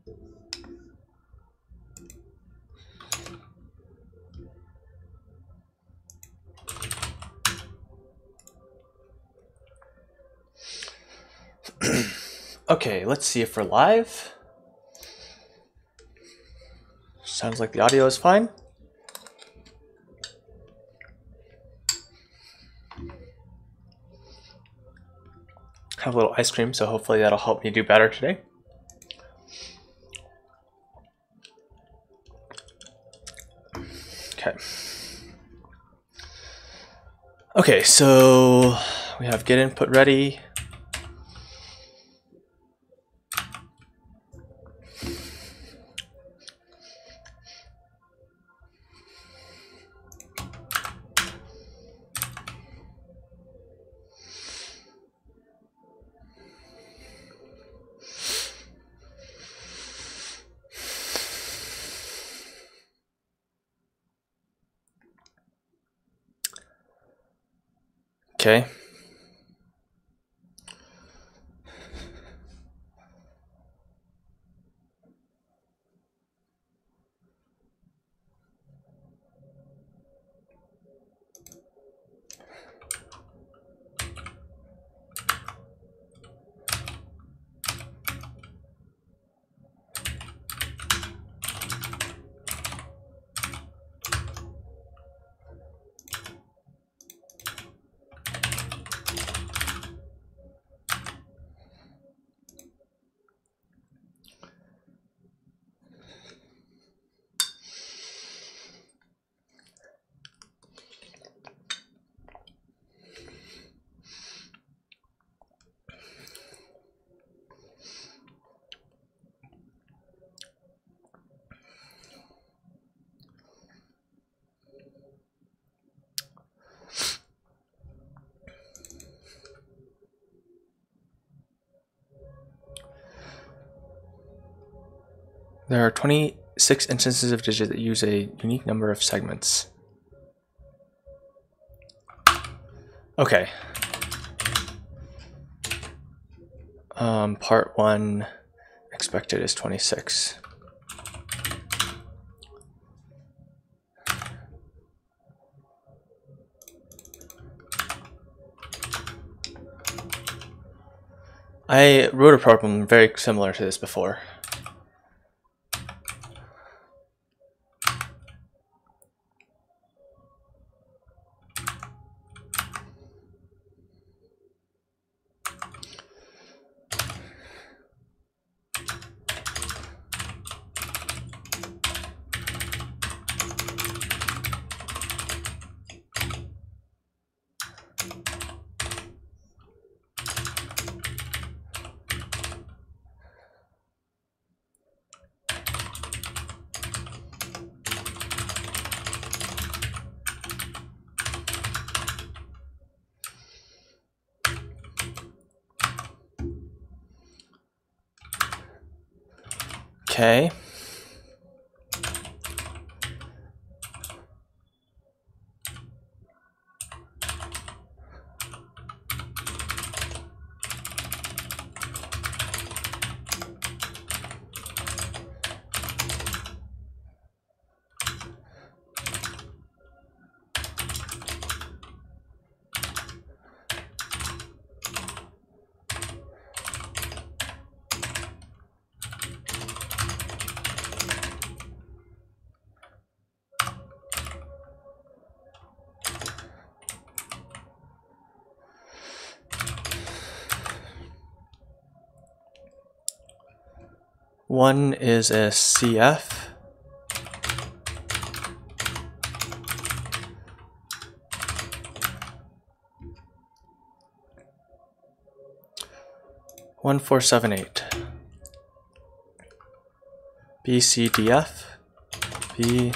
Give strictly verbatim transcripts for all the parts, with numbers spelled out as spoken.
Okay, let's see if we're live. Sounds like the audio is fine. Have a little ice cream, so hopefully that'll help me do better today. Okay. Okay, so we have get input ready. Okay. There are twenty-six instances of digit that use a unique number of segments. Okay. Um, part one expected is twenty-six. I wrote a problem very similar to this before. Okay. One is a C F. One four seven eight. B C D F. B.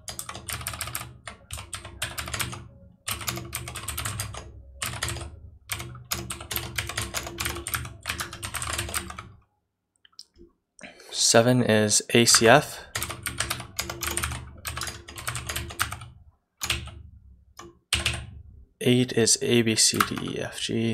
Seven is A C F. Eight is A B C D E F G.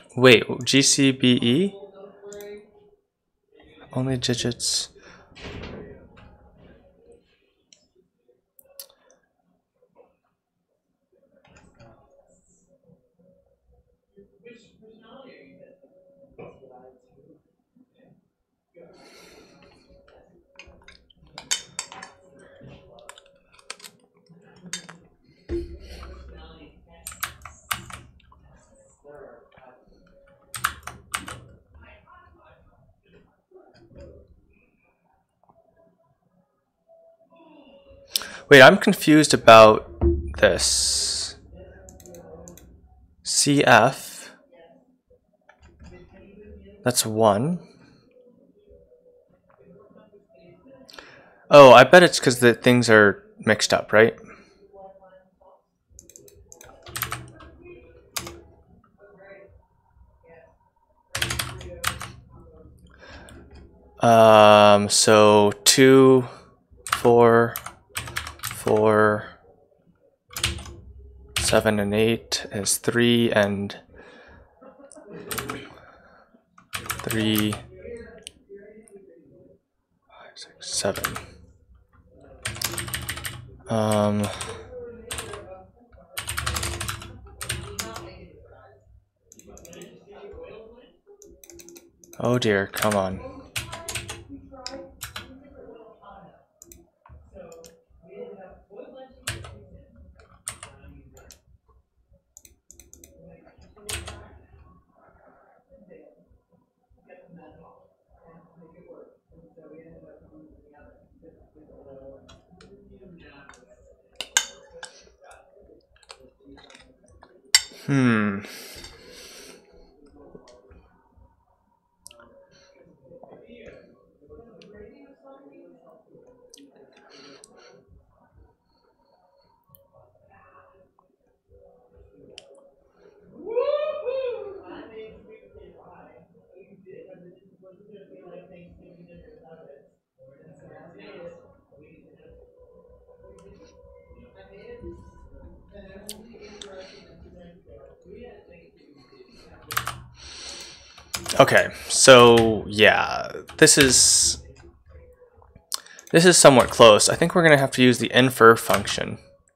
Wait, G C B E? Only digits. Wait, I'm confused about this. C F. That's one. Oh, I bet it's because the things are mixed up, right? Um, so two, four, four, seven, and eight is three, and three, five, six, seven. Um, oh dear, come on. Hmm. Okay, so yeah, this is this is somewhat close. I think we're going to have to use the infer function.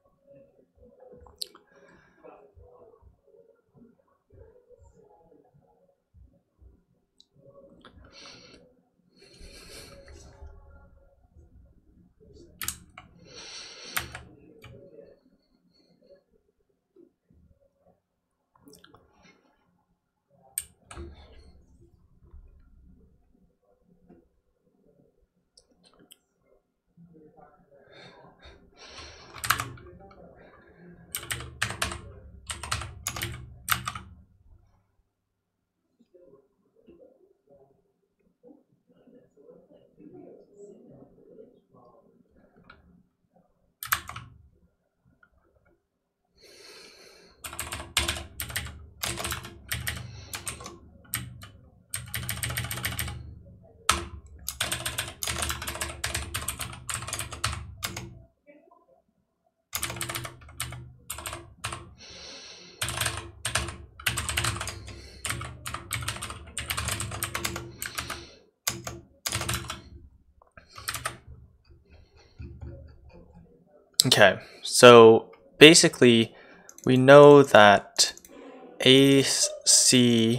Okay, so basically we know that A C,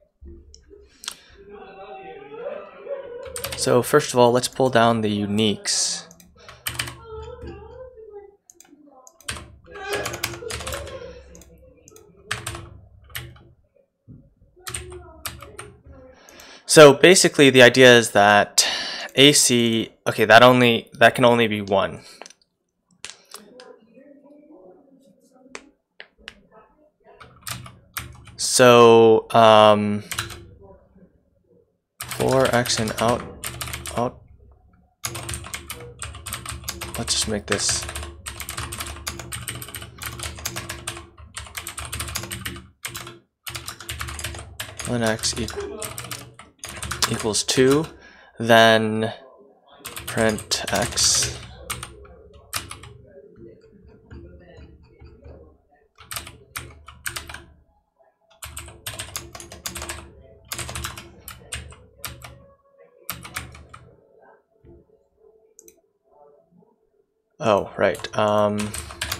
so first of all, let's pull down the uniques. So basically the idea is that A C, okay, that only that can only be one. So um, for x and out, out, let's just make this ln x equal, equals two, then print x. Oh, right. Um,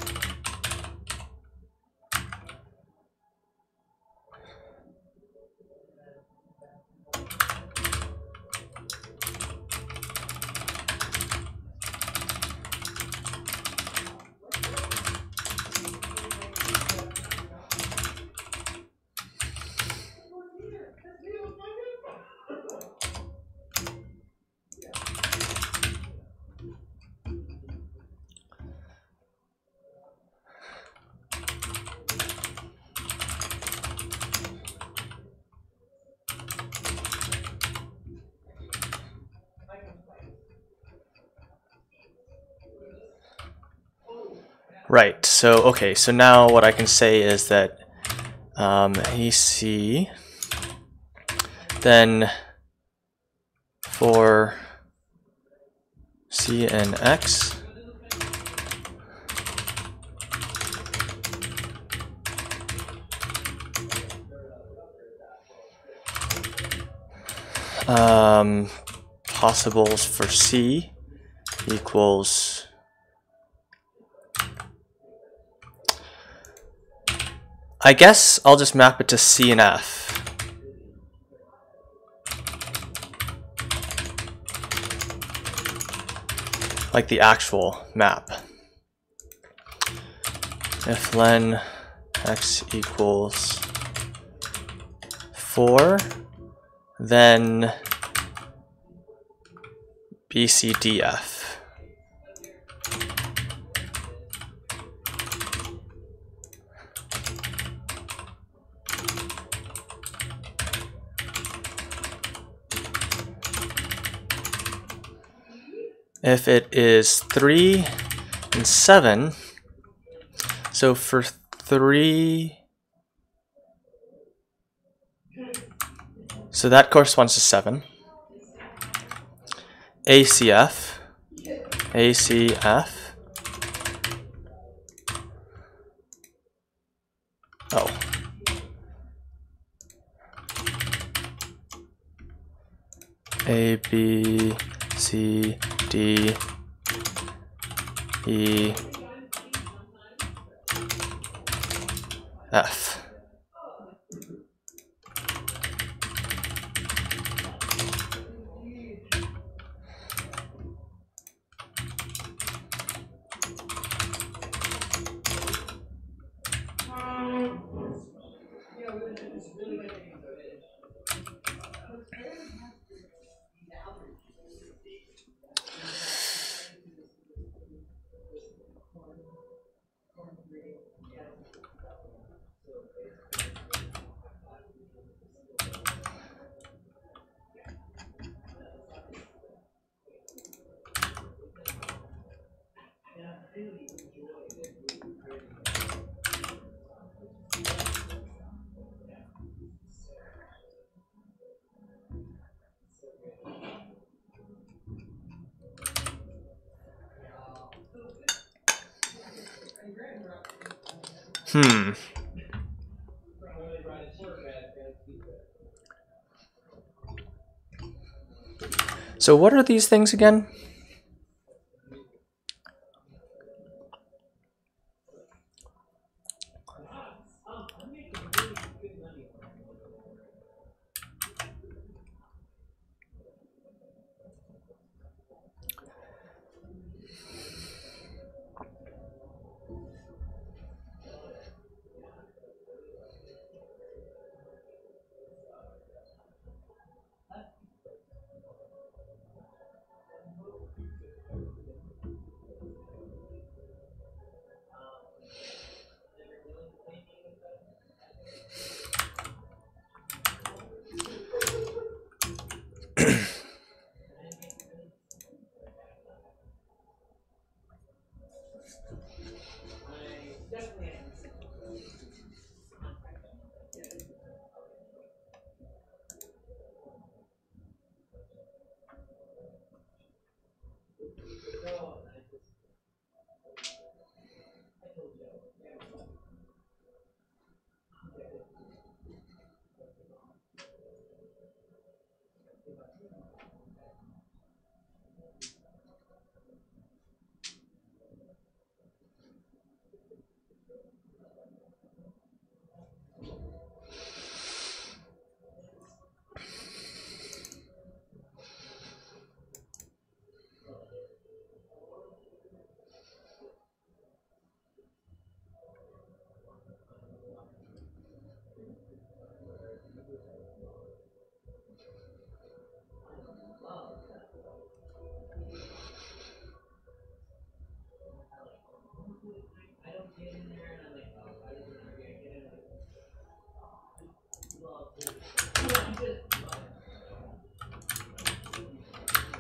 right. So, okay. So now what I can say is that um, A C, then for C and X, um, possibles for C equals I guess I'll just map it to C and F. Like the actual map. If len x equals four, then B C D F. If it is three and seven, so for three, so that corresponds to seven. A C F, A C F, oh. A, B, C, D, E, F. Hmm. So what are these things again?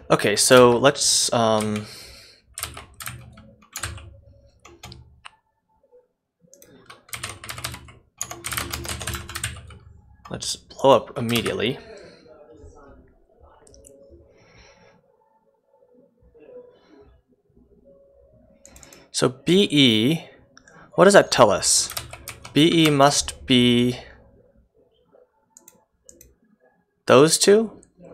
Okay, so let's um, let's blow up immediately. So B E, what does that tell us? B E must be those two?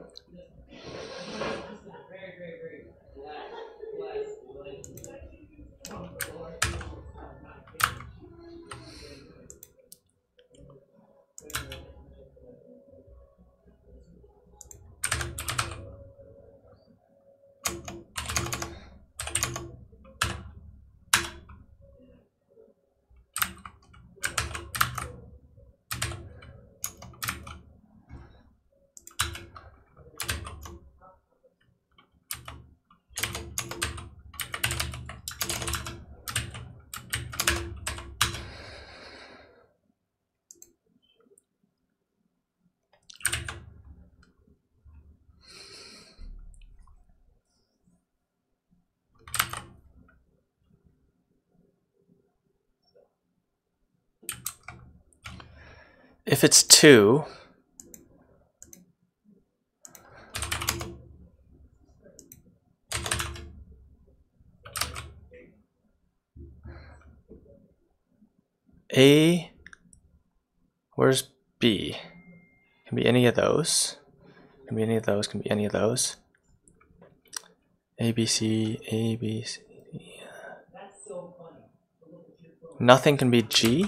If it's two, A, where's B? Can be any of those. Can be any of those, can be any of those. A, B, C, A, B, C. Nothing can be G?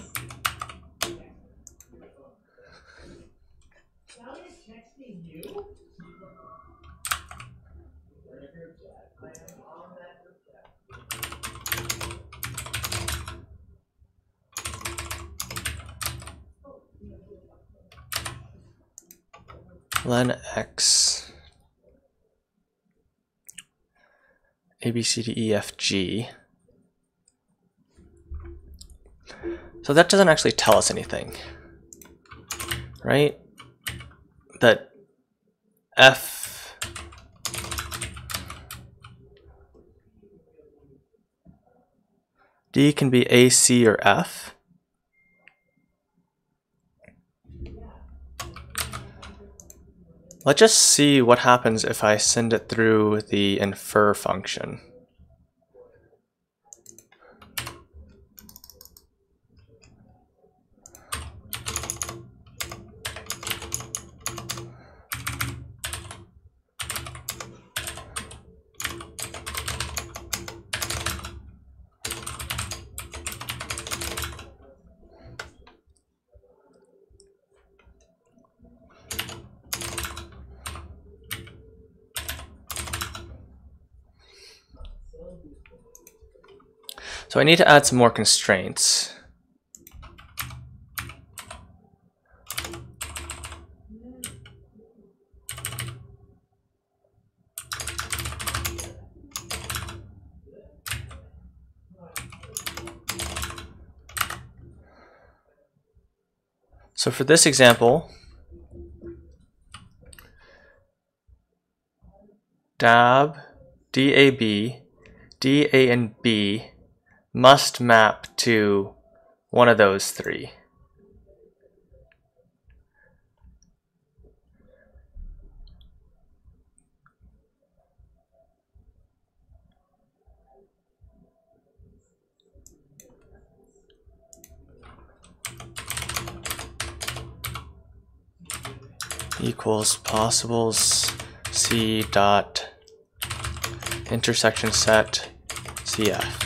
Len X, A, B, C, D, E, F, G. So that doesn't actually tell us anything, right? That F D can be A, C, or F. Let's just see what happens if I send it through the infer function. So I need to add some more constraints. So for this example, dab, dab, da and b must map to one of those three. Equals possibles C dot intersection set C F.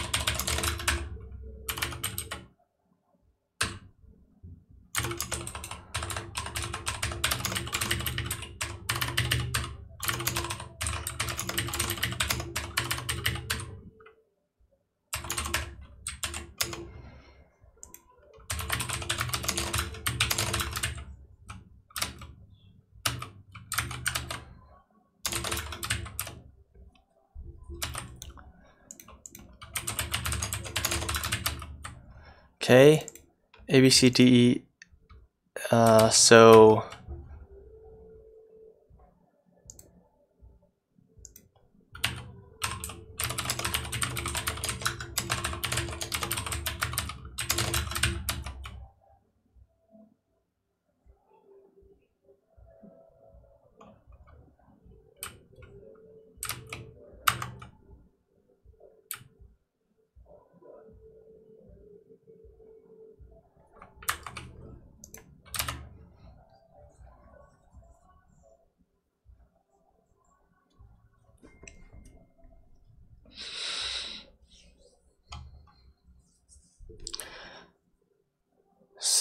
Okay, A, B, C, D, E, uh, so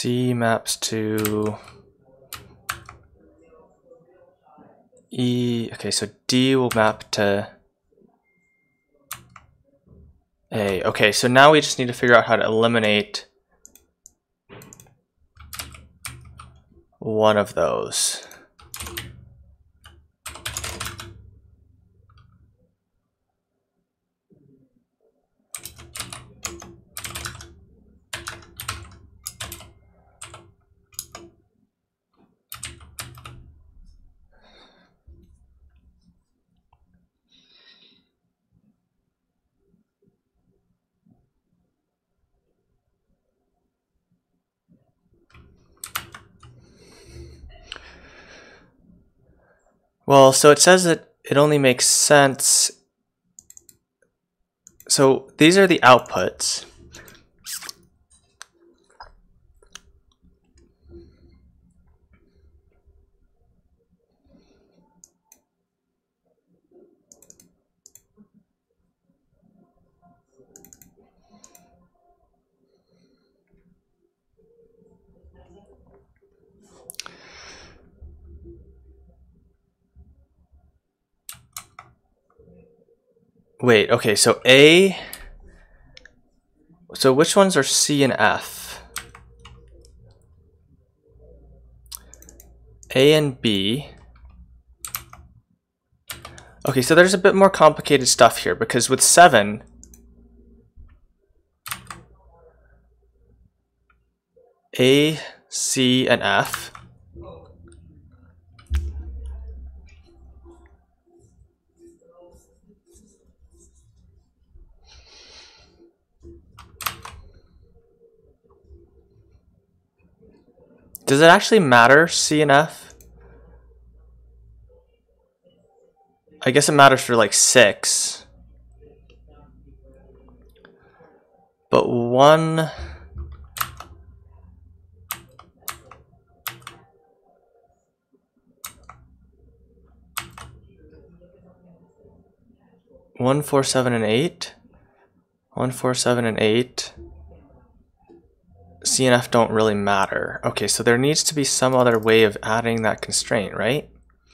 C maps to E. Okay, so D will map to A. Okay, so now we just need to figure out how to eliminate one of those. Well, so it says that it only makes sense. So these are the outputs. Wait, okay, so A, so which ones are C and F? A and B. Okay, so there's a bit more complicated stuff here because with seven, A, C, and F. Does it actually matter, C and F? I guess it matters for like six. But one... One, four, seven, and eight. One, four, seven, and eight. C and F don't really matter. Okay, so there needs to be some other way of adding that constraint, right?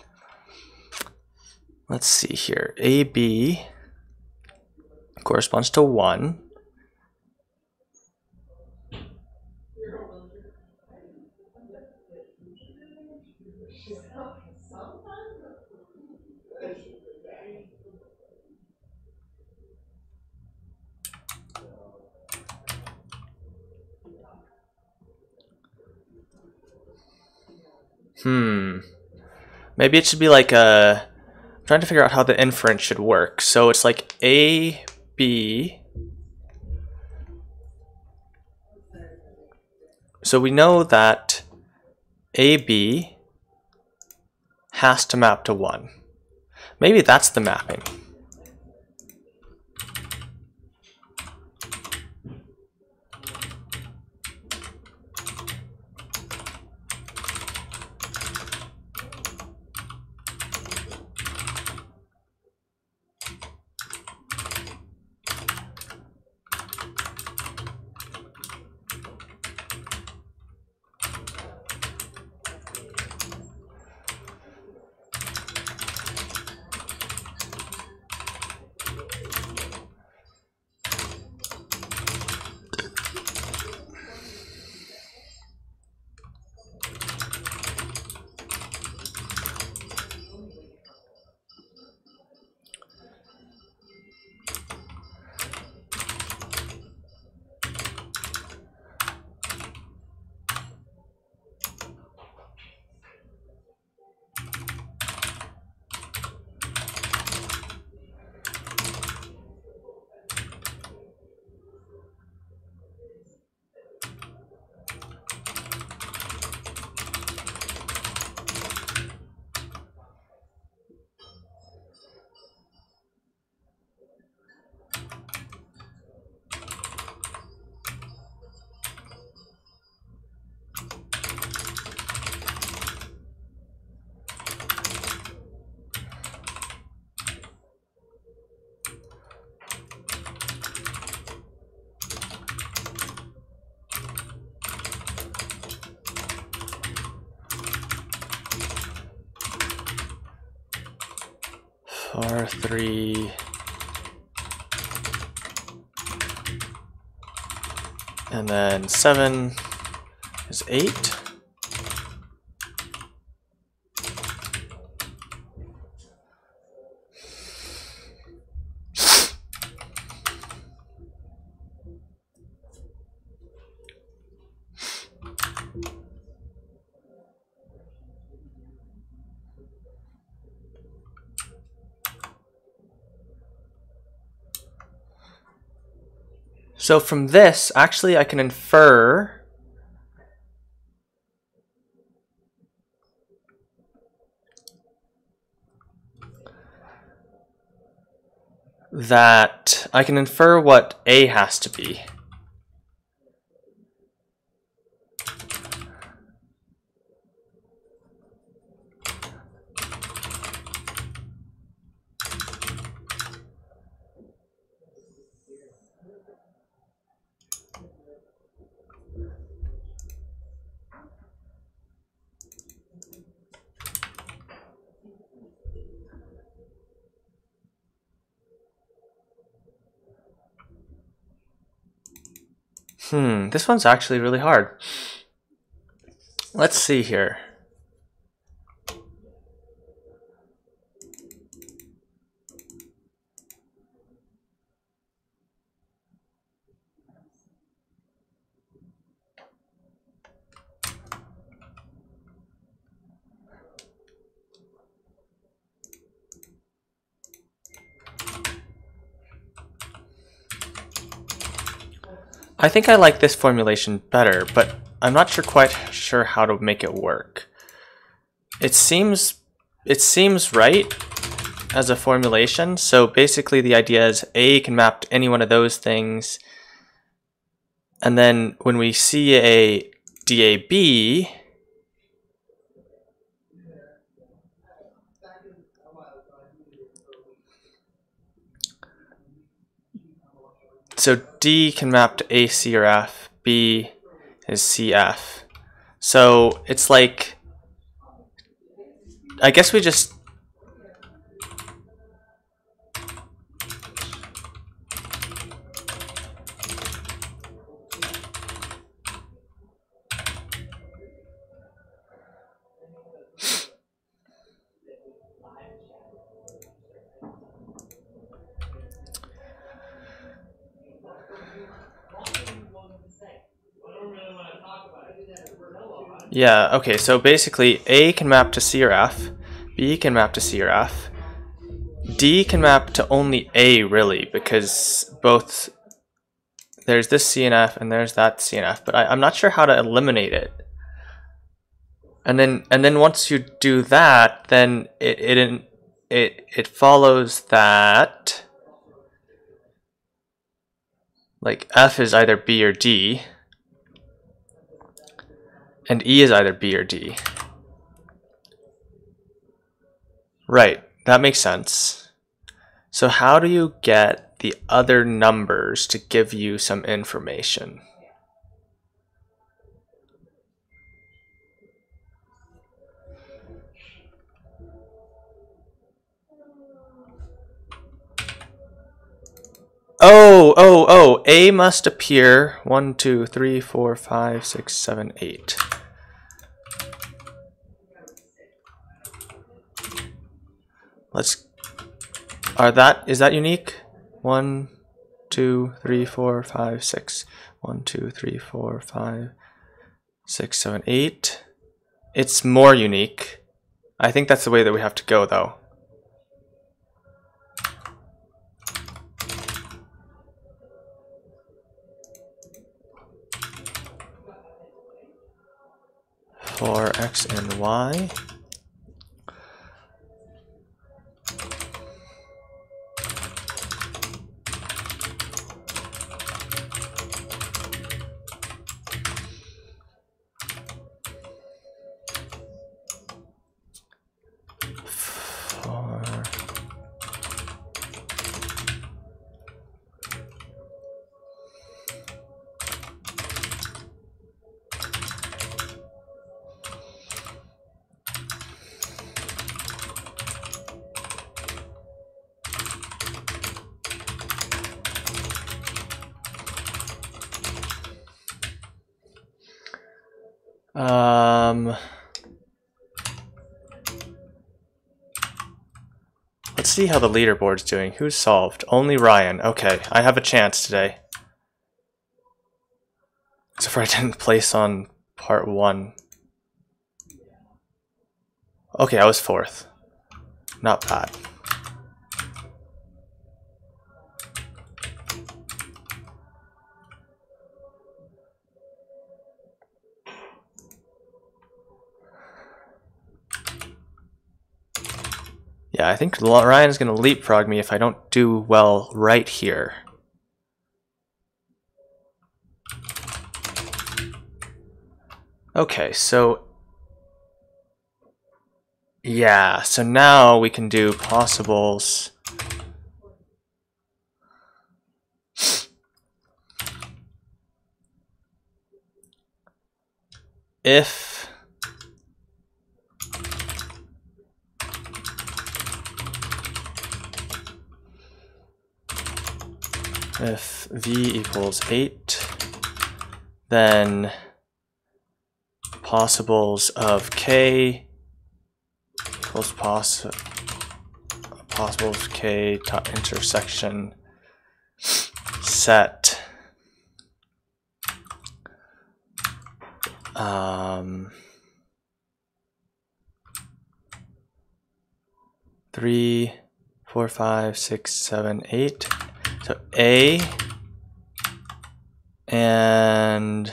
Let's see here. A B corresponds to one. Hmm. Maybe it should be like a... I'm trying to figure out how the inference should work. So it's like A, B. So we know that A B has to map to one. Maybe that's the mapping. for three and then seven is eight. So from this, actually, I can infer that I can infer what A has to be. Hmm, this one's actually really hard. Let's see here. I think I like this formulation better, but I'm not sure quite sure how to make it work. It seems it seems right as a formulation. So basically the idea is A can map to any one of those things. And then when we see a D A B, so D can map to A, C, or F. B is C, F. So it's like, I guess we just Yeah, okay, so basically A can map to C or F, B can map to C or F, D can map to only A really, because both, there's this C and F and there's that C and F, but I, I'm not sure how to eliminate it. And then and then once you do that, then it it it, it follows that like F is either B or D, and E is either B or D. Right, that makes sense. So how do you get the other numbers to give you some information? Oh, oh, oh, A must appear one, two, three, four, five, six, seven, eight. Let's, are that, is that unique? One, two, three, four, five, six. One, two, three, four, five, six, seven, eight. It's more unique. I think that's the way that we have to go though. For X and Y. Um, let's see how the leaderboard's doing. Who's solved? Only Ryan. Okay, I have a chance today. So far I didn't place on part one. Okay, I was fourth. Not bad. Yeah, I think Ryan's going to leapfrog me if I don't do well right here. Okay, so yeah, so now we can do possibles. If if v equals eight, then possibles of k equals poss possibles of k dot intersection set um, three, four, five, six, seven, eight. So A and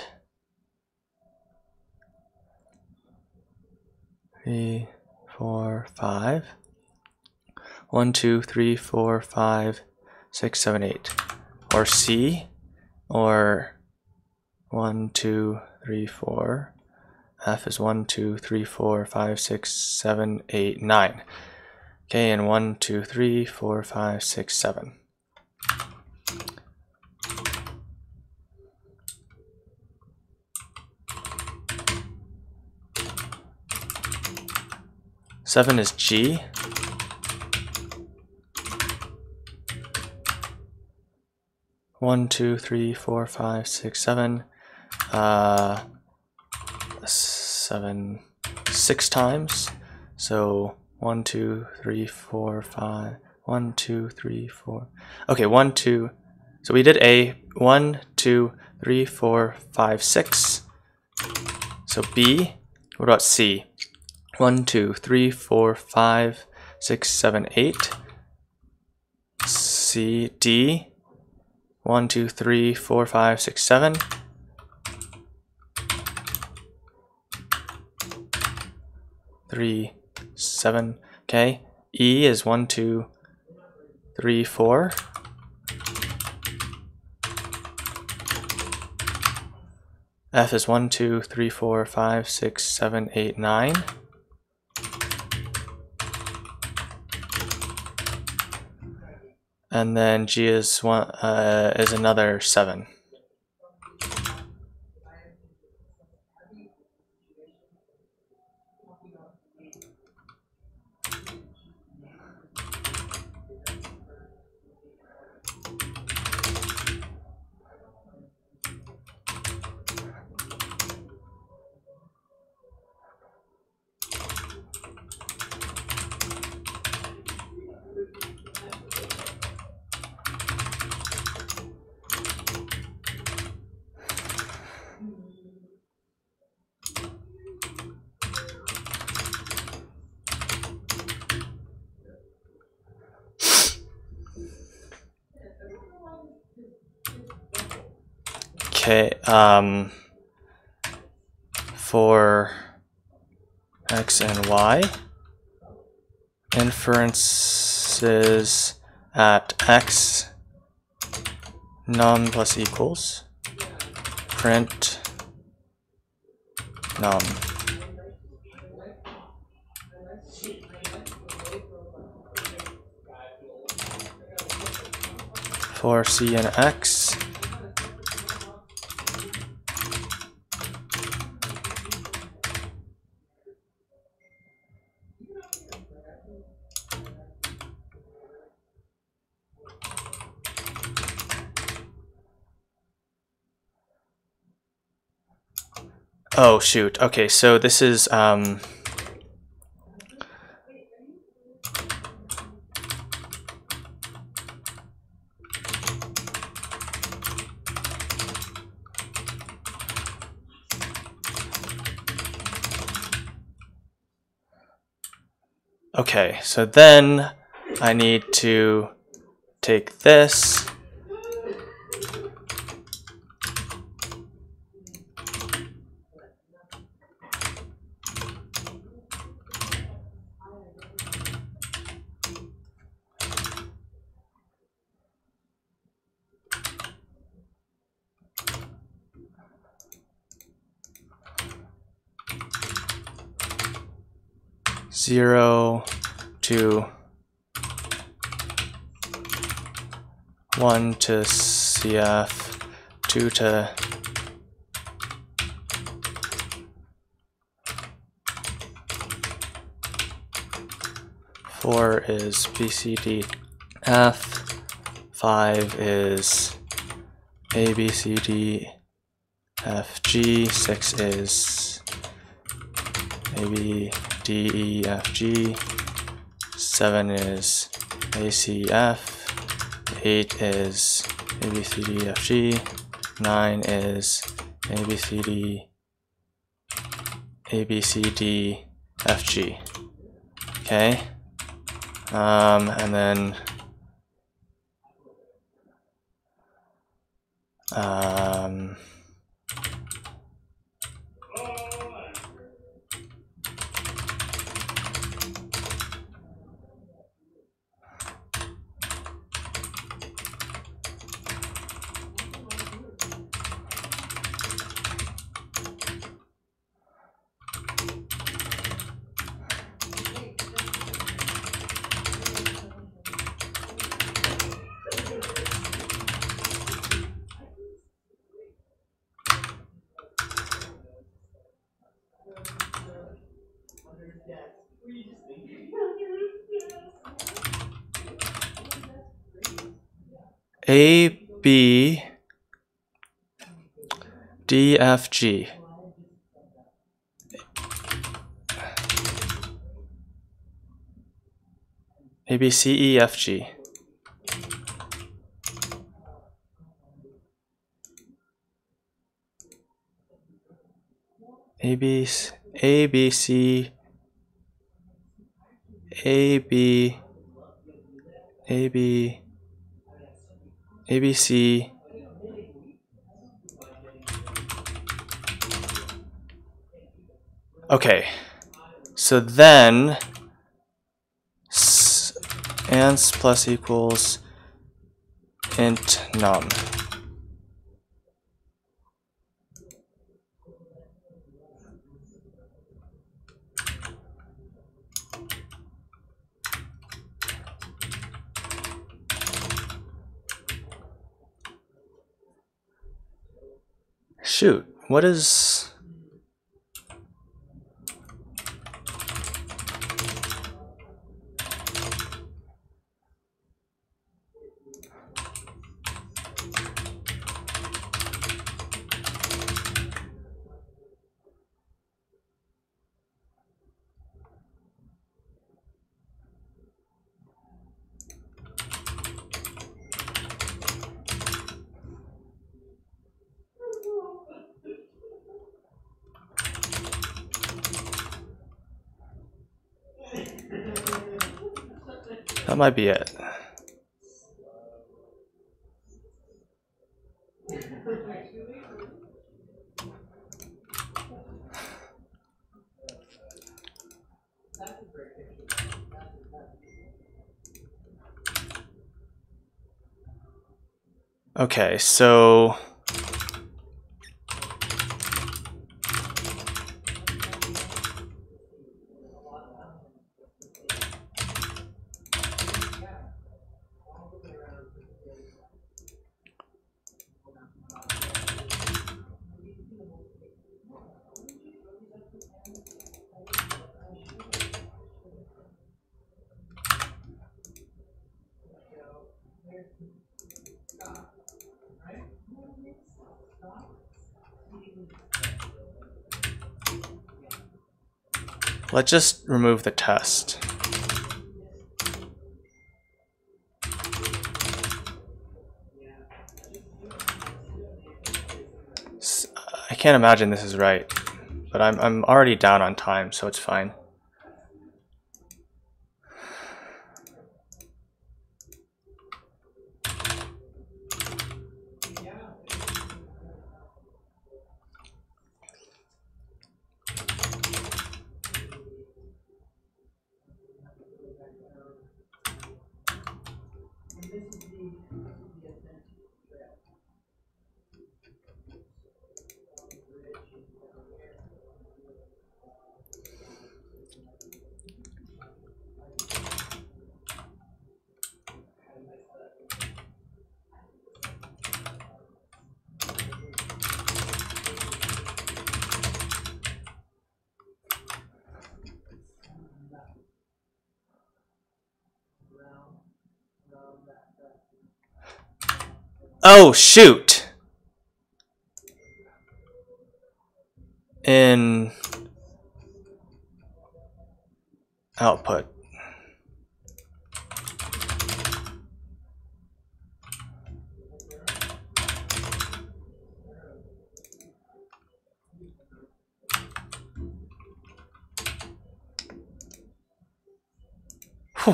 three, four, five. One, two, three, four, five, six, seven, eight. Or C, or one, two, three, four. F is one, two, three, four, five, six, seven, eight, nine. Okay, and one, two, three, four, five, six, seven. Seven is G. One, two, three, four, five, six, seven. Uh, seven, six times. So one, two, three, four, five. One, two, three, four. Okay, one, two. So we did A. One, two, three, four, five, six. So B. What about C? One, two, three, four, five, six, seven, eight. C, D. One, two, three, four, five, six, seven. Three, seven. Okay. E is one, two, three, four. F is one, two, three, four, five, six, seven, eight, nine. And then G is one uh, is another seven. Okay, um, for X and Y, inferences at X num plus equals, print num. For C and X, Oh shoot. Okay, so this is um okay, so then I need to take this zero to one to C F, two to four is B C D F, five is A B C D F G, six is A B D E F G, seven is A C F, eight is A B C D F G, nine is A B C D A B C D F G. Okay, um, and then um, A B D F G. A B C E F G. A B A B C A B A B A B C Okay, so then ans plus equals int num. Shoot, what is... That might be it. Okay, so let's just remove the test. I can't imagine this is right, but I'm, I'm already down on time, so it's fine. Oh, shoot. In output. Whew.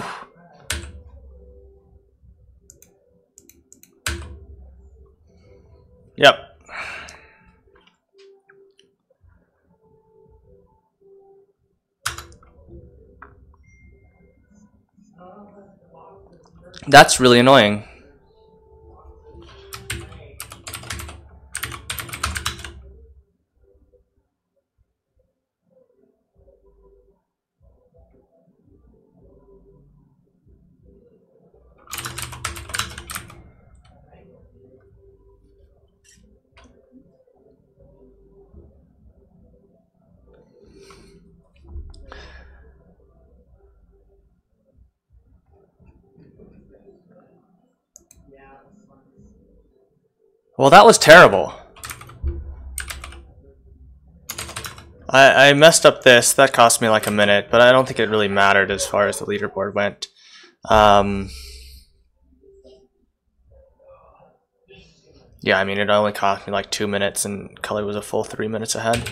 Yep. That's really annoying. Well, that was terrible. I, I messed up this. That cost me like a minute, but I don't think it really mattered as far as the leaderboard went. Um, yeah, I mean, it only cost me like two minutes, and Cully was a full three minutes ahead.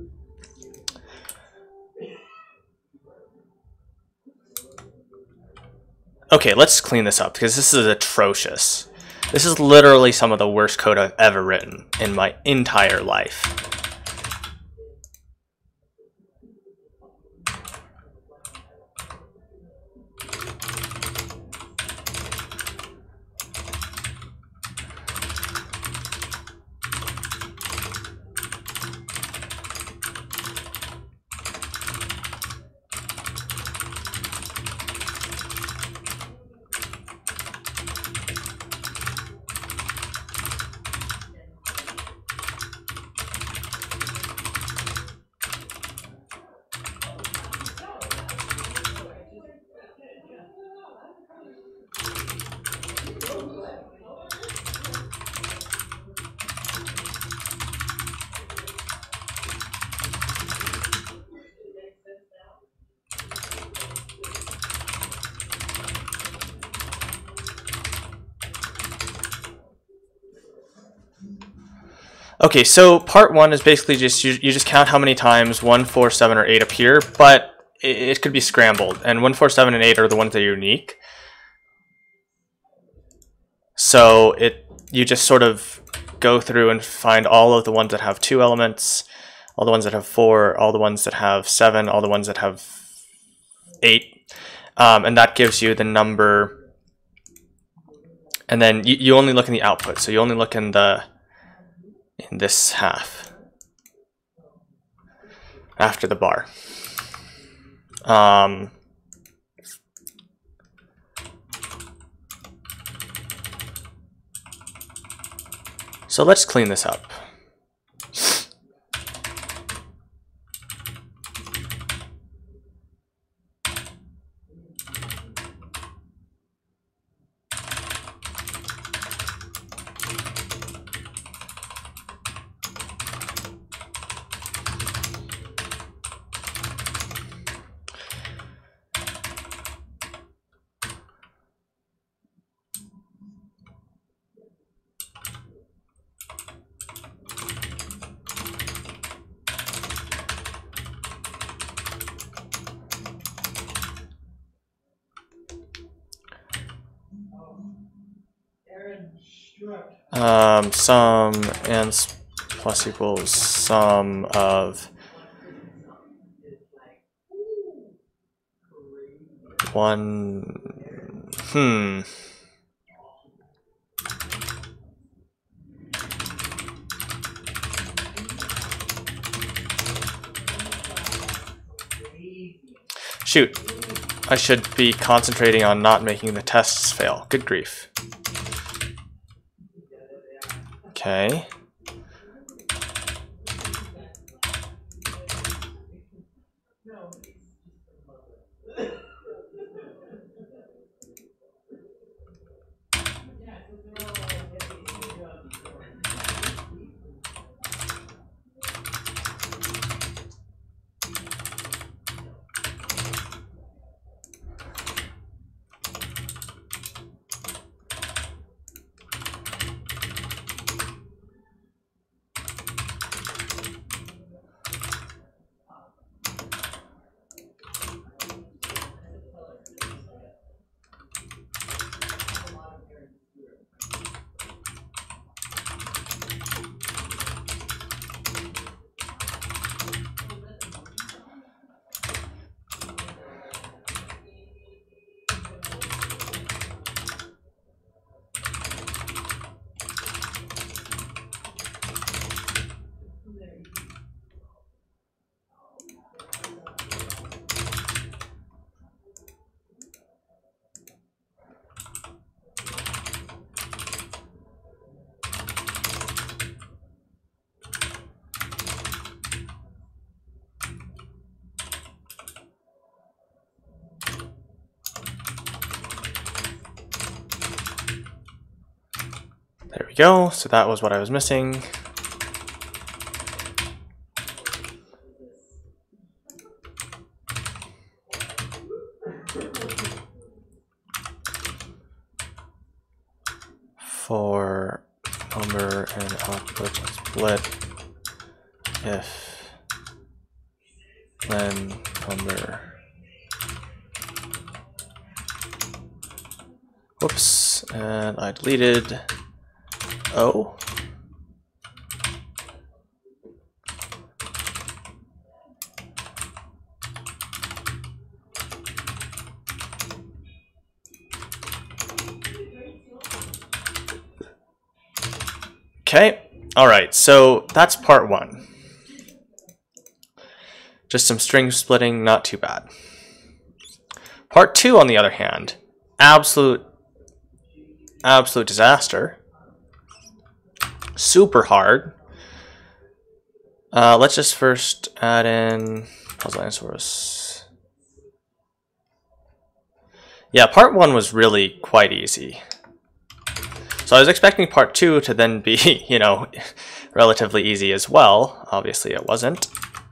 Okay, let's clean this up, because this is atrocious. This is literally some of the worst code I've ever written in my entire life. Okay, so part one is basically just you, you just count how many times one, four, seven, or eight appear, but it, it could be scrambled, and one, four, seven, and eight are the ones that are unique. So it you just sort of go through and find all of the ones that have two elements, all the ones that have four, all the ones that have seven, all the ones that have eight, um, and that gives you the number. And then you, you only look in the output, so you only look in the in this half after the bar. Um, so let's clean this up. um, sum and plus equals sum of one. Hmm. Shoot. I should be concentrating on not making the tests fail. Good grief. Okay. There we go. So that was what I was missing. For number and output split if then number. Whoops, and I deleted O. Okay, all right, so that's part one. Just some string splitting, not too bad. Part two, on the other hand, absolute, absolute disaster. Super hard. Uh, let's just first add in puzzle source. Yeah, part one was really quite easy. So I was expecting part two to then be, you know, relatively easy as well. Obviously it wasn't.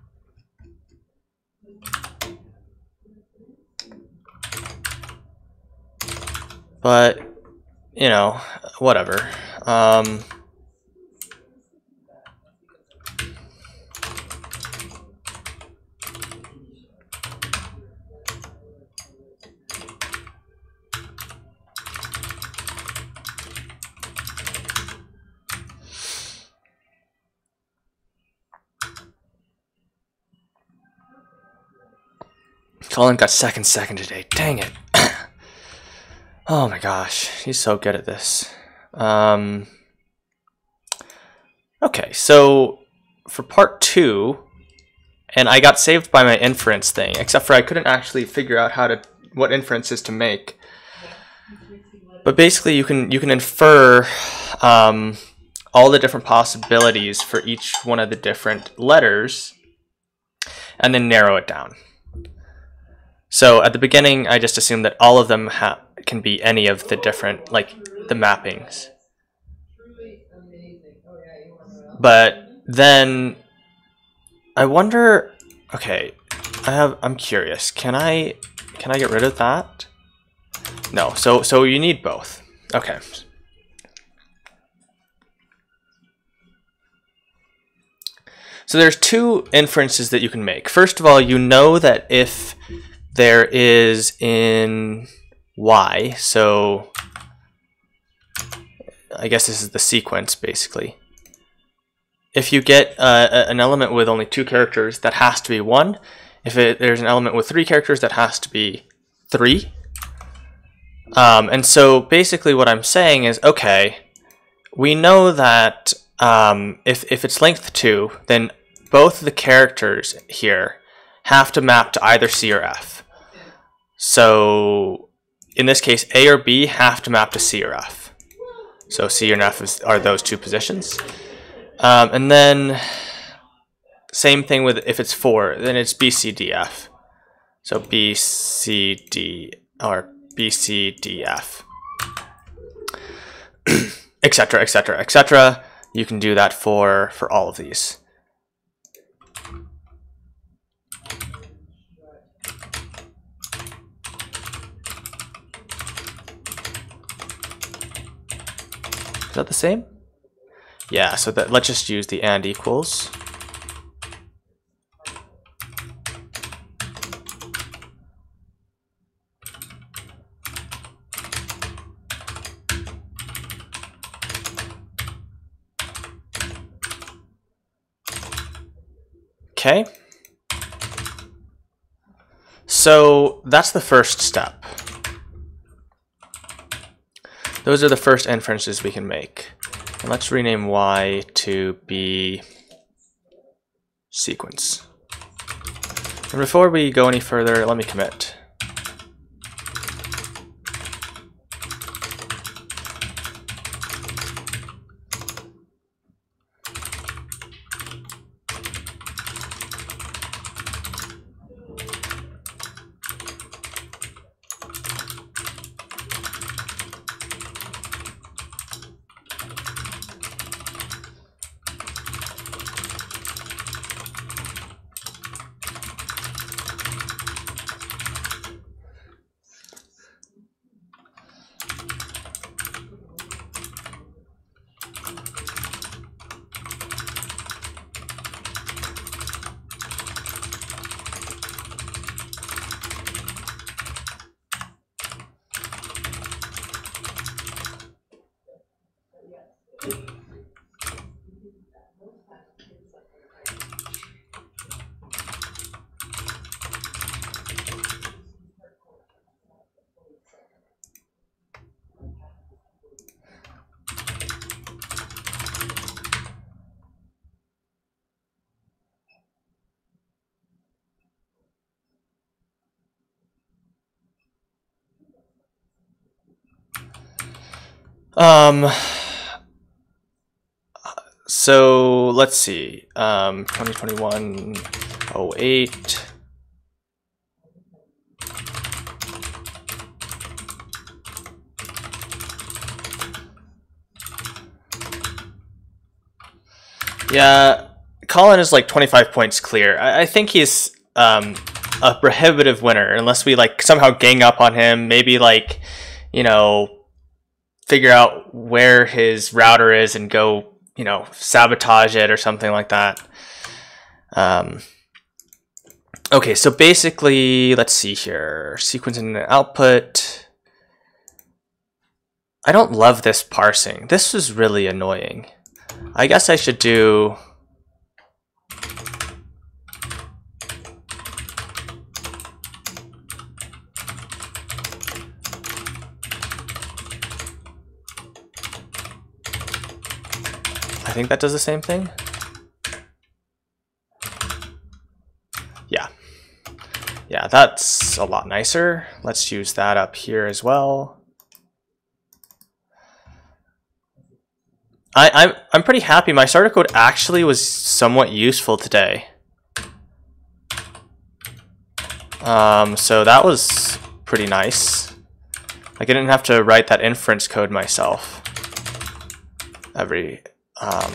But, you know, whatever. Um, Colin got second second today. Dang it. Oh my gosh, he's so good at this. Um, okay, so for part two, and I got saved by my inference thing, except for I couldn't actually figure out how to what inferences to make. But basically, you can you can infer um, all the different possibilities for each one of the different letters, and then narrow it down. So at the beginning, I just assumed that all of them ha can be any of the different, like the mappings. But then I wonder, okay, I have, I'm curious, can I, can I get rid of that? No, so, so you need both. Okay. So there's two inferences that you can make. First of all, you know that if there is in Y, so I guess this is the sequence basically. If you get uh, an element with only two characters, that has to be one. If it, there's an element with three characters, that has to be three. Um, and so basically what I'm saying is, okay, we know that um, if, if it's length two, then both of the characters here have to map to either C or F. So in this case, A or B have to map to C or F. So C and F is, are those two positions. Um, and then same thing with if it's four, then it's B, C, D, F. So B, C, D, or B, C, D, F, et cetera, et cetera, et cetera. You can do that for, for all of these. Is that the same? Yeah, so that, let's just use the and equals. Okay, so that's the first step. Those are the first inferences we can make. And let's rename Y to be sequence. And before we go any further, let me commit. Um, so let's see, um, twenty twenty-one oh eight. Yeah, Colin is like twenty-five points clear. I, I think he's um, a prohibitive winner unless we like somehow gang up on him, maybe like, you know, figure out where his router is and go, you know, sabotage it or something like that. Um, okay, so basically, let's see here. Sequence and output. I don't love this parsing. This is really annoying. I guess I should do... I think that does the same thing. Yeah. Yeah, that's a lot nicer. Let's use that up here as well. I, I'm, I'm pretty happy. My starter code actually was somewhat useful today. Um, so that was pretty nice. Like I didn't have to write that inference code myself. Every... Um,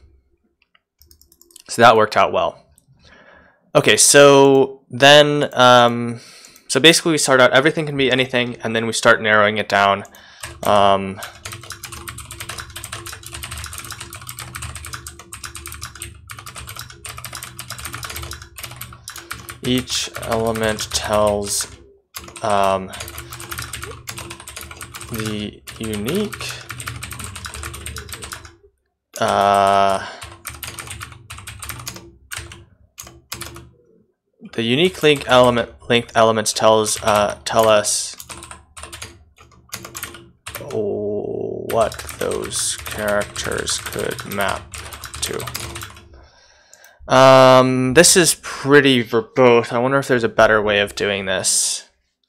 so that worked out well. Okay, so then, um, so basically we start out, everything can be anything, and then we start narrowing it down. Um, each element tells um, the unique uh, the unique link element length elements tells uh, tell us what those characters could map to. Um, this is pretty verbose. I wonder if there's a better way of doing this.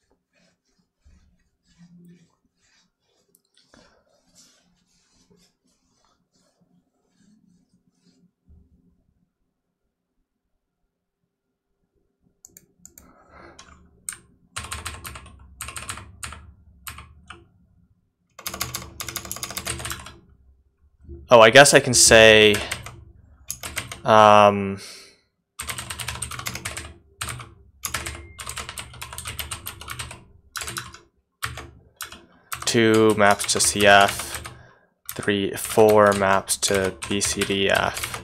Oh, I guess I can say um, two maps to C F, three, four maps to B C D F,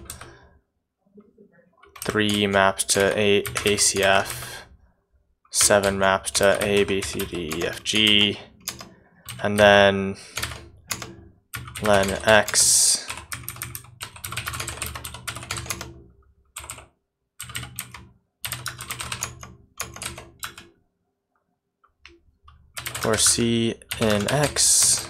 three maps to A ACF, seven maps to A, B, C, D, E, F, G, and then len X for C in X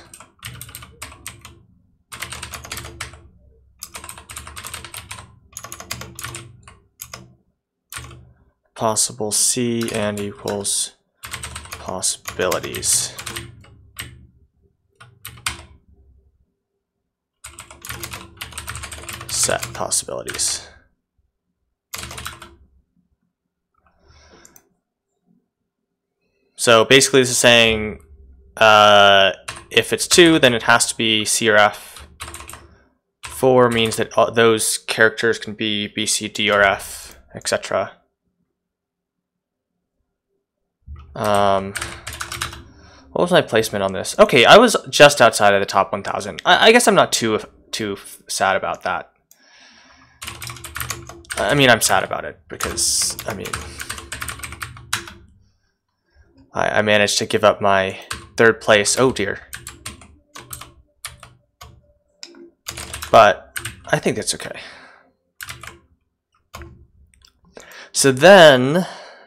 possible C and equals possibilities. Set possibilities. So basically this is saying uh, if it's two, then it has to be C or F. Four means that all those characters can be B, C, D, or F, et cetera. Um, what was my placement on this? Okay, I was just outside of the top one thousand. I, I guess I'm not too too sad about that. I mean, I'm sad about it because, I mean, I, I managed to give up my third place. Oh dear. But I think that's okay. So then,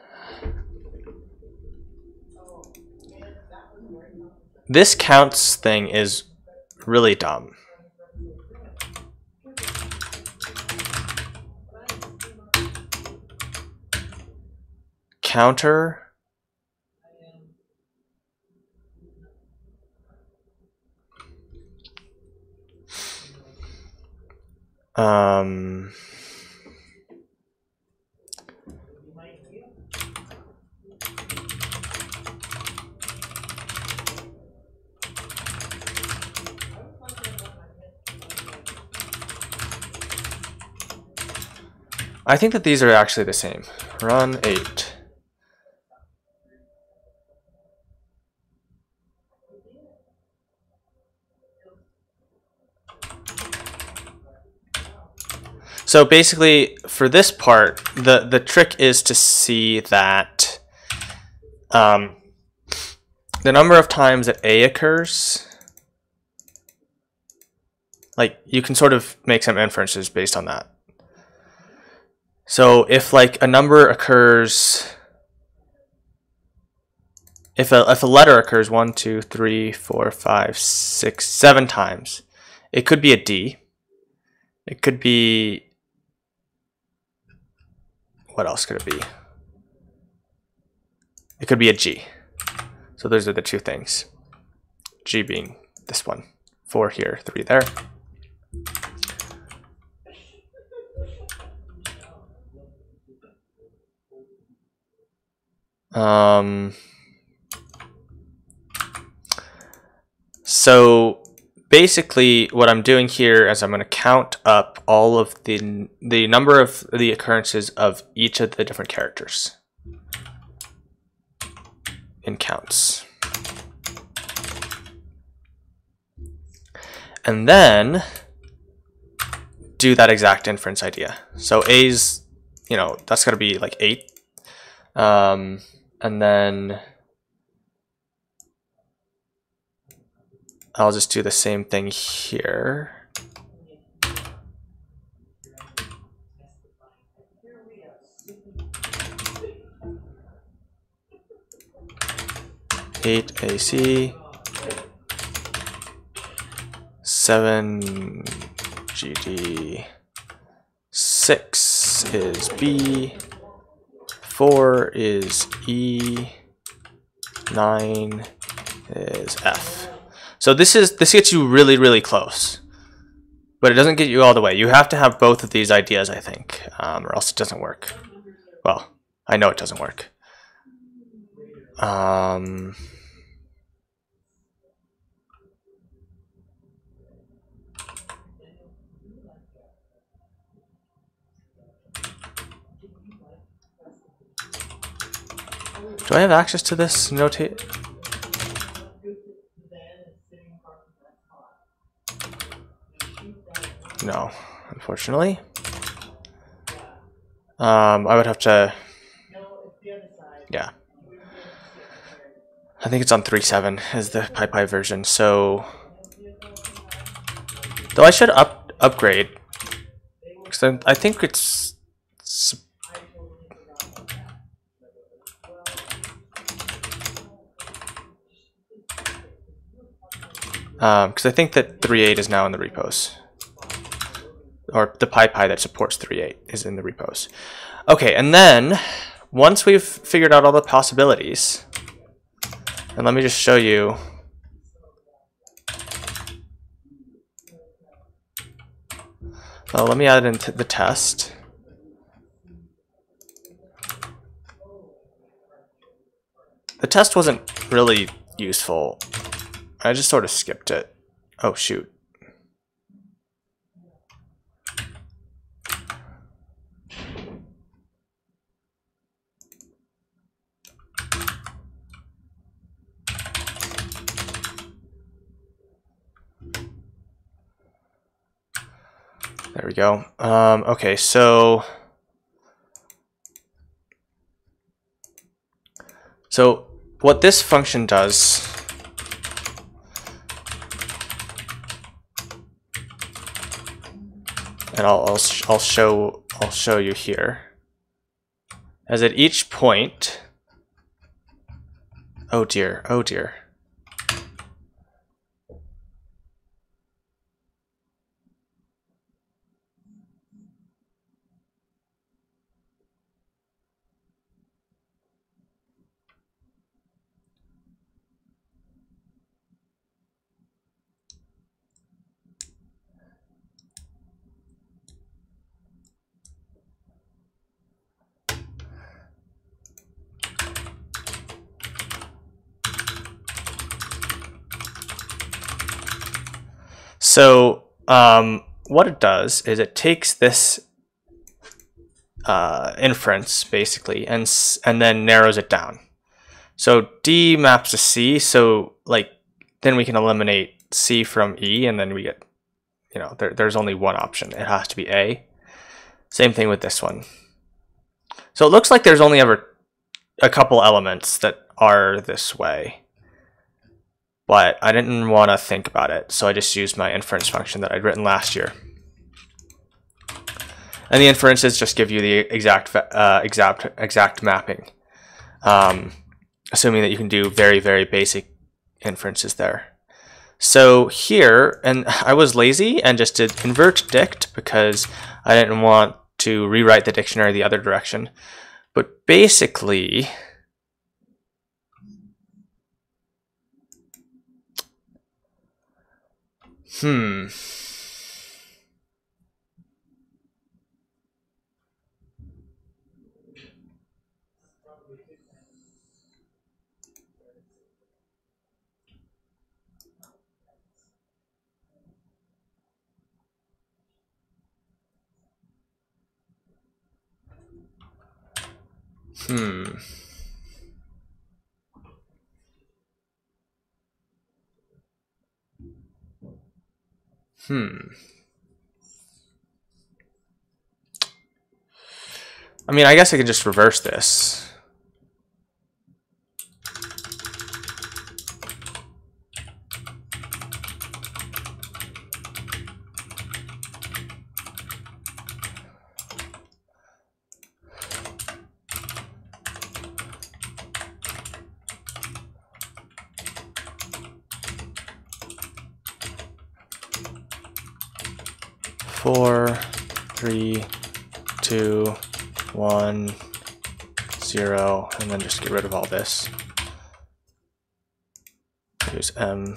this counts thing is really dumb. Counter um I think that these are actually the same. Run eight. So basically, for this part, the, the trick is to see that um, the number of times that A occurs, like you can sort of make some inferences based on that. So if like a number occurs, if a, if a letter occurs one, two, three, four, five, six, seven times, it could be a D. It could be, what else could it be? It could be a G. So those are the two things. G being this one. Four here, three there. Um, so basically what I'm doing here is I'm going to count up all of the the number of the occurrences of each of the different characters in counts. And then do that exact inference idea. So A's, you know, that's going to be like eight. Um, and then I'll just do the same thing here. eight A C, seven G D, six is B, four is E, nine is F. So this is this gets you really, really close, but it doesn't get you all the way. You have to have both of these ideas, I think, um, or else it doesn't work. Well, I know it doesn't work. Um, do I have access to this notate? No, unfortunately. Um, I would have to, yeah. I think it's on three point seven is the PyPy version. So, though I should up upgrade, because I think it's, um, because I think that three point eight is now in the repos, or the PyPy that supports three point eight is in the repos. Okay, and then once we've figured out all the possibilities, and let me just show you. Well, let me add it into the test. The test wasn't really useful. I just sort of skipped it. Oh, shoot. There we go. Um, okay, so so what this function does, and I'll I'll, I'll show I'll show you here, as at each point. Oh dear! Oh dear! So um, what it does is it takes this uh, inference basically and and then narrows it down. So D maps to C, so like then we can eliminate C from E, and then we get, you know, there, there's only one option. It has to be A. Same thing with this one. So it looks like there's only ever a couple elements that are this way. But I didn't want to think about it, so I just used my inference function that I'd written last year. And the inferences just give you the exact uh, exact exact mapping, um, assuming that you can do very very basic inferences there. So here, and I was lazy and just did invert dict because I didn't want to rewrite the dictionary the other direction. But basically, Hmm. Hmm. Hmm. I mean, I guess I could just reverse this. four, three, two, one, zero, and then just get rid of all this. Use M.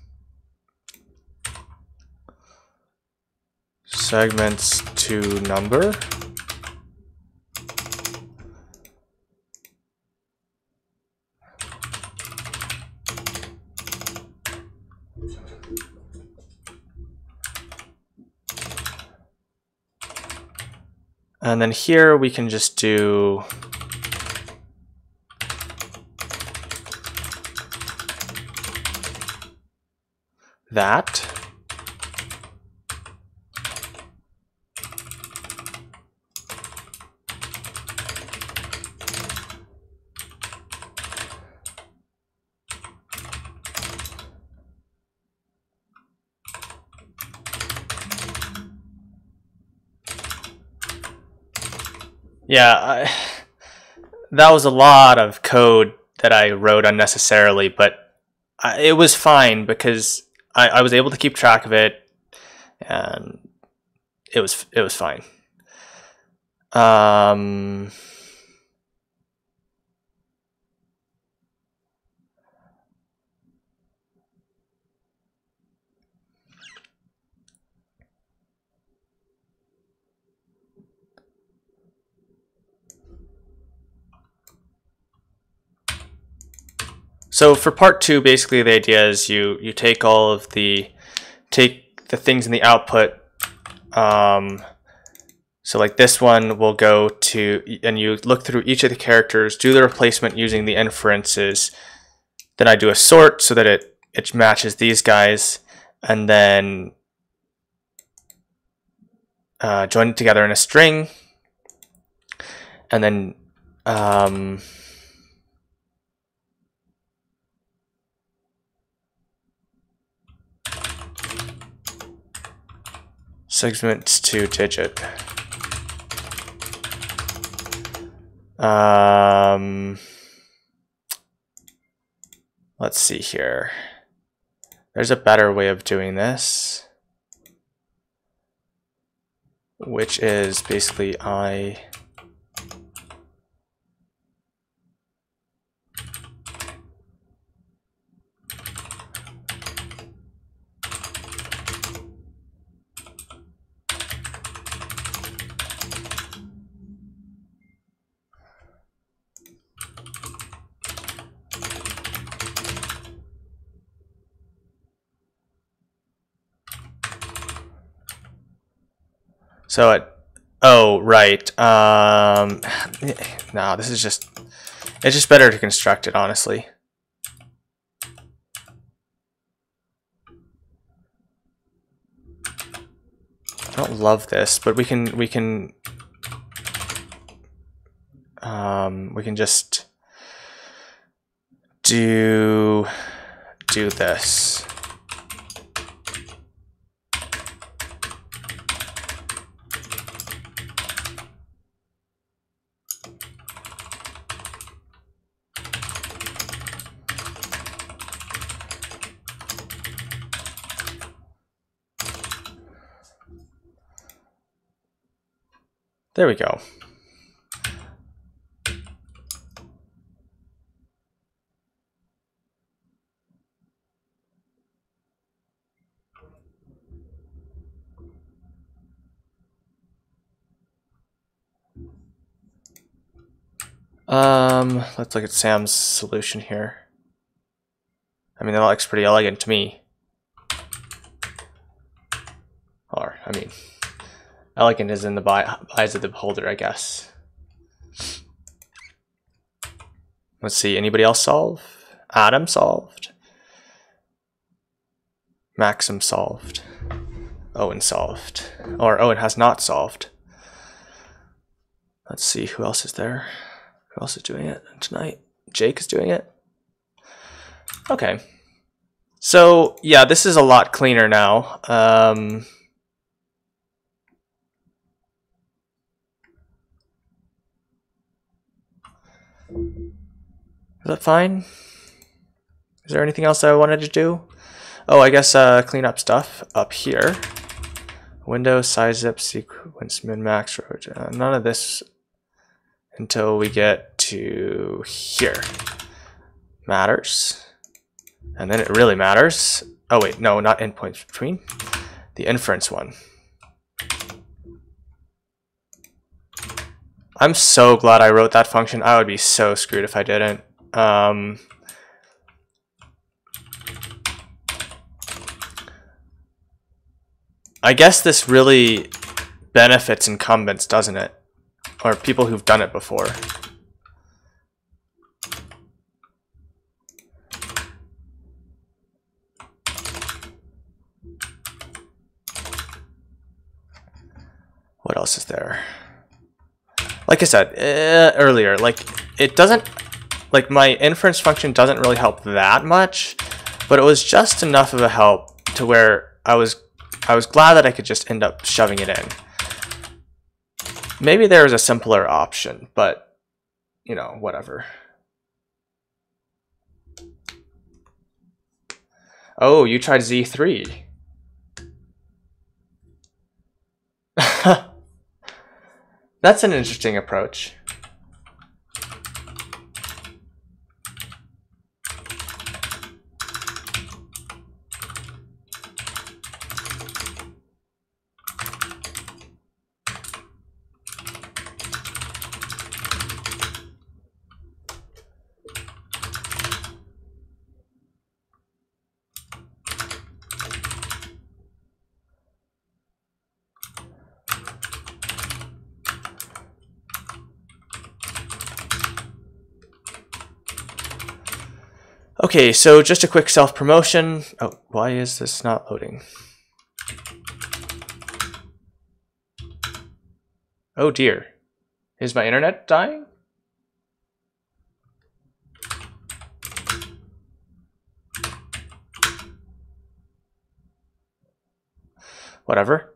Segments to number. And then here we can just do that. Yeah, I, that was a lot of code that I wrote unnecessarily, but I, it was fine because I, I was able to keep track of it, and it was it was fine. Um, So for part two, basically the idea is you you take all of the take the things in the output. Um, so like this one will go to, and you look through each of the characters, do the replacement using the inferences. Then I do a sort so that it it matches these guys, and then uh, join it together in a string, and then. Um, segments to digit. Um, let's see here. There's a better way of doing this, which is basically I So it, oh, right. Um, no, this is just, it's just better to construct it, honestly. I don't love this, but we can, we can, um, we can just do, do this. There we go. Um, let's look at Sam's solution here. I mean, that looks pretty elegant to me. Or, I mean, elegant is in the eyes of the beholder, I guess. Let's see, anybody else solve? Adam solved. Maxim solved. Owen solved. Or Owen has not solved. Let's see, who else is there? Who else is doing it tonight? Jake is doing it. Okay. So, yeah, this is a lot cleaner now. Um, is that fine? Is there anything else I wanted to do? Oh, I guess uh, clean up stuff up here. Windows size zip sequence min max. Uh, none of this until we get to here. Matters. And then it really matters. Oh wait, no, not endpoints between. The inference one. I'm so glad I wrote that function. I would be so screwed if I didn't. Um, I guess this really benefits incumbents, doesn't it? Or people who've done it before. What else is there? Like I said uh, earlier, like it doesn't, like my inference function doesn't really help that much, but it was just enough of a help to where I was, I was glad that I could just end up shoving it in. Maybe there was a simpler option, but you know, whatever. Oh, you tried Z three. That's an interesting approach. Okay, so just a quick self-promotion. Oh, why is this not loading? Oh dear. Is my internet dying? Whatever.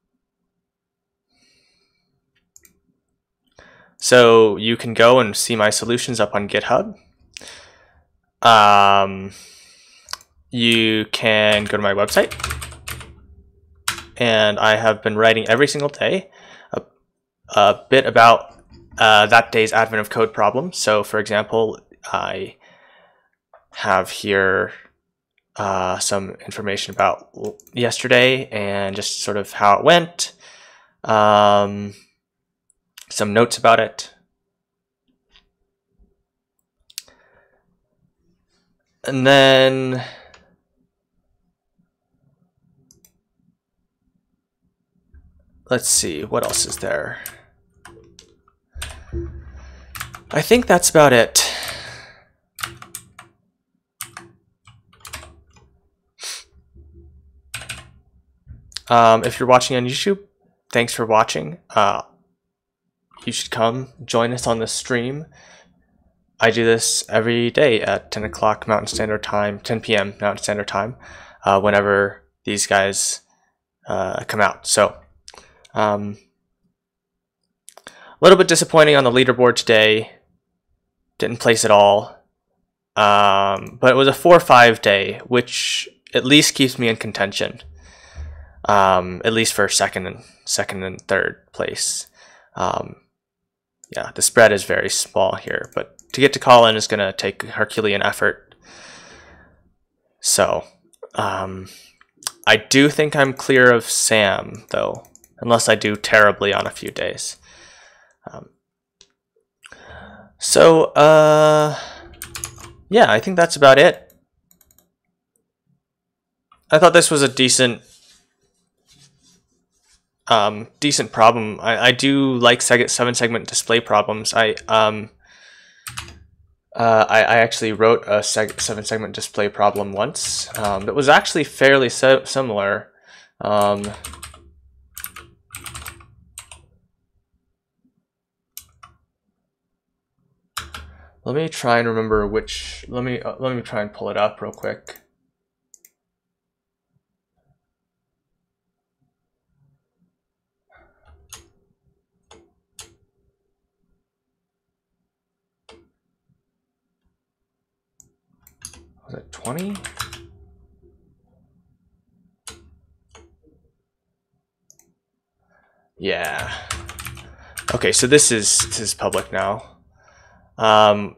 So you can go and see my solutions up on GitHub. Um, you can go to my website, and I have been writing every single day a, a bit about uh, that day's advent of code problem. So for example, I have here uh, some information about yesterday and just sort of how it went, um, some notes about it. And then let's see, what else is there? I think that's about it. Um, if you're watching on YouTube, thanks for watching. Uh, you should come join us on the stream. I do this every day at ten o'clock Mountain Standard Time, ten P M Mountain Standard Time, uh, whenever these guys uh, come out. So, um, a little bit disappointing on the leaderboard today. Didn't place at all, um, but it was a four five day, which at least keeps me in contention. Um, at least for second and second and third place. Um, yeah, the spread is very small here, but to get to call-in is going to take Herculean effort. So, um, I do think I'm clear of Sam, though, unless I do terribly on a few days. Um, so, uh, yeah, I think that's about it. I thought this was a decent, um, decent problem. I, I do like seven-segment display problems. I, um, Uh, I, I actually wrote a seg seven-segment display problem once um, that was actually fairly so similar. Um, let me try and remember which. Let me uh, let me try and pull it up real quick. Was it twenty? Yeah. Okay, so this is this is public now. Um,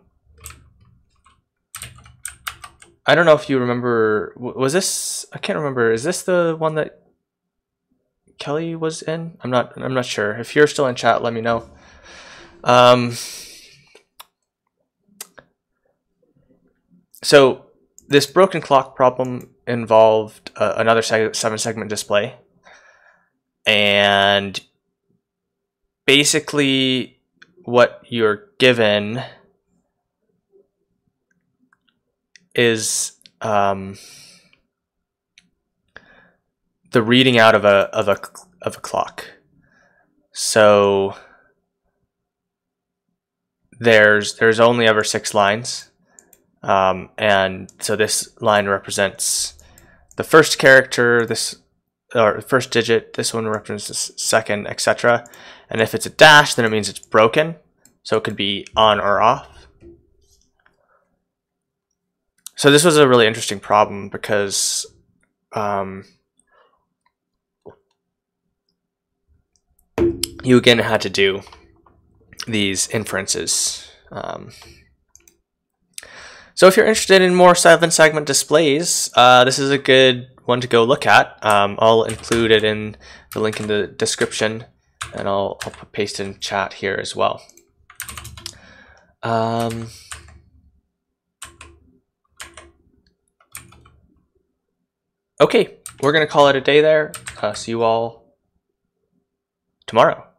I don't know if you remember. Was this? I can't remember. Is this the one that Kelly was in? I'm not. I'm not sure. If you're still in chat, let me know. Um. So this broken clock problem involved uh, another seg seven segment display, and basically what you're given is um, the reading out of a of a of a clock. So there's there's only ever six lines. Um, and so this line represents the first character, this or first digit, this one represents the second, et cetera. And if it's a dash, then it means it's broken. So it could be on or off. So this was a really interesting problem because um, you again had to do these inferences. Um, So if you're interested in more seven segment displays, uh, this is a good one to go look at. Um, I'll include it in the link in the description, and I'll, I'll paste it in chat here as well. Um, okay, we're going to call it a day there. Uh, see you all tomorrow.